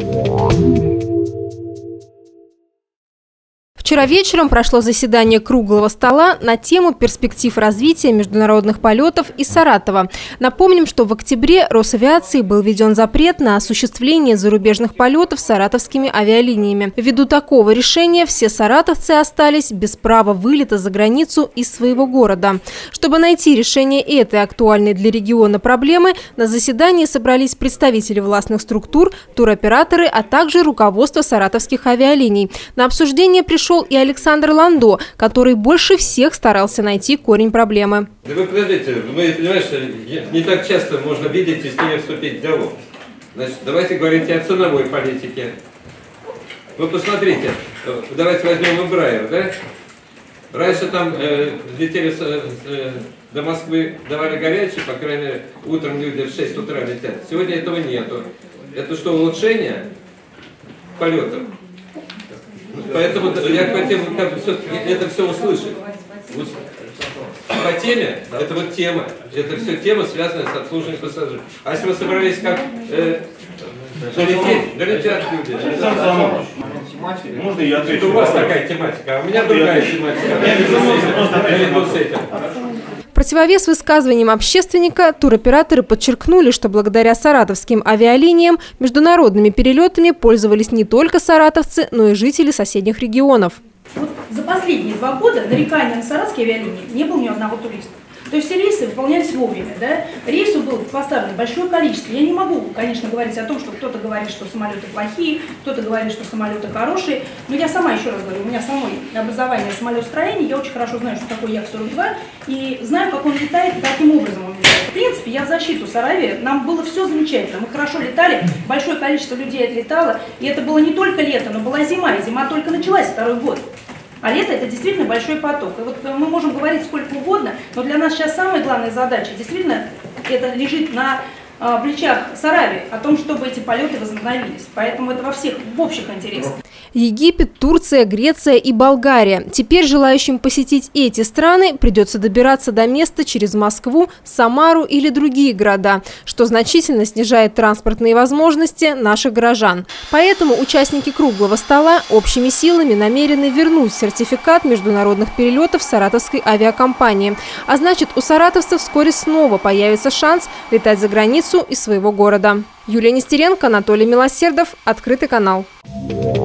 Вчера вечером прошло заседание круглого стола на тему перспектив развития международных полетов из Саратова. Напомним, что в октябре Росавиацией был введен запрет на осуществление зарубежных полетов саратовскими авиалиниями. Ввиду такого решения все саратовцы остались без права вылета за границу из своего города. Чтобы найти решение этой актуальной для региона проблемы, на заседании собрались представители властных структур, туроператоры, а также руководство саратовских авиалиний. На обсуждение пришел и Александр Ландо, который больше всех старался найти корень проблемы. Да вы подождите, вы понимаете, не так часто можно видеть и с ними вступить в диалог. Значит, давайте говорить о ценовой политике. Вы посмотрите, давайте возьмем Эмбраер, да? Раньше там летели до Москвы, давали горячие, по крайней мере, утром люди в 6 утра летят. Сегодня этого нету. Это что, улучшение полетов? Поэтому я хотел это все услышать. По теме, это вот тема. Это все тема, связанная с обслуживанием пассажиров. А если вы собрались как долетят люди. Можно я отвечу? У вас такая тематика, а у меня другая тематика. В противовес высказываниям общественника туроператоры подчеркнули, что благодаря саратовским авиалиниям международными перелетами пользовались не только саратовцы, но и жители соседних регионов. Вот за последние 2 года нарекания на саратовские авиалинии не было ни одного туриста. То есть все рейсы выполнялись вовремя. Да? Рейсов было поставлено большое количество. Я не могу, конечно, говорить о том, что кто-то говорит, что самолеты плохие, кто-то говорит, что самолеты хорошие. Но я сама, еще раз говорю, у меня самое образование самолетостроения, я очень хорошо знаю, что такое Як-42, и знаю, как он летает, каким образом он летает. В принципе, я в защиту Саравии, нам было все замечательно, мы хорошо летали, большое количество людей отлетало, и это было не только лето, но была зима, и зима только началась, 2-й год. А лето – это действительно большой поток. И вот мы можем говорить сколько угодно, но для нас сейчас самая главная задача, действительно, это лежит на плечах Саравии, о том, чтобы эти полеты возобновились. Поэтому это в общих интересах. Египет, Турция, Греция и Болгария. Теперь желающим посетить эти страны придется добираться до места через Москву, Самару или другие города, что значительно снижает транспортные возможности наших горожан. Поэтому участники круглого стола общими силами намерены вернуть сертификат международных перелетов саратовской авиакомпании. А значит, у саратовцев вскоре снова появится шанс летать за границу из своего города. Юлия Нестеренко, Анатолий Милосердов, Открытый канал.